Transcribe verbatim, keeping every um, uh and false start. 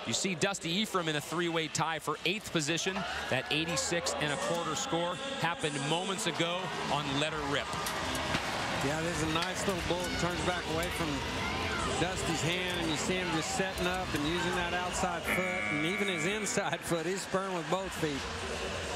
You see Dusty Ephrom in a three-way tie for eighth position. That eighty-six and a quarter score happened moments ago on Letter Rip. Yeah, this is a nice little bullet. Turns back away from Dusty's hand, and you see him just setting up and using that outside foot, and even his inside foot. He's spurring with both feet.